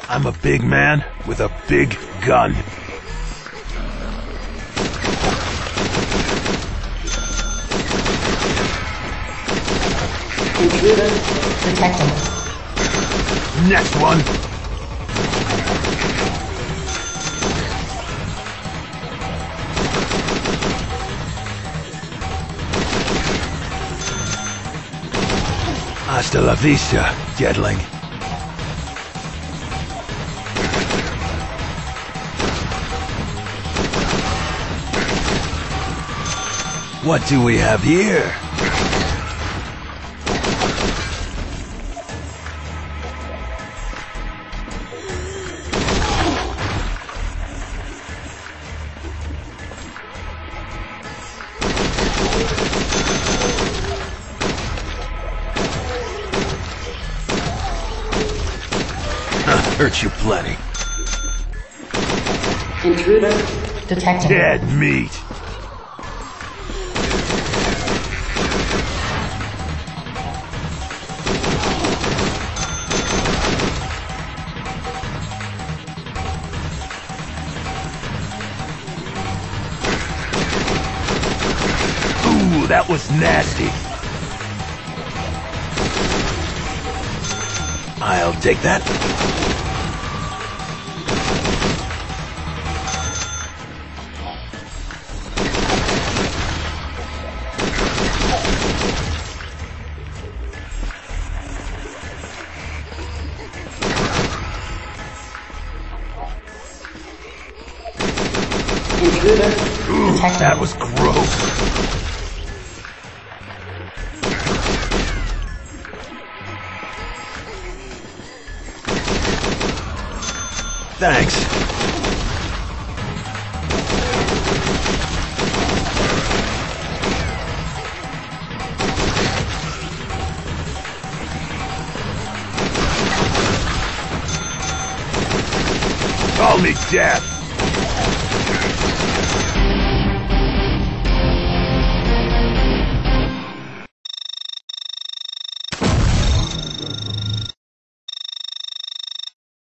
I'm a big man with a big gun. Intruder detected. Next one. Hasta la vista, deadling. What do we have here? Hurt you plenty. Intruder detected. Dead meat. Ooh, that was nasty. I'll take that. Ooh, that was gross. Thanks. Call me Death.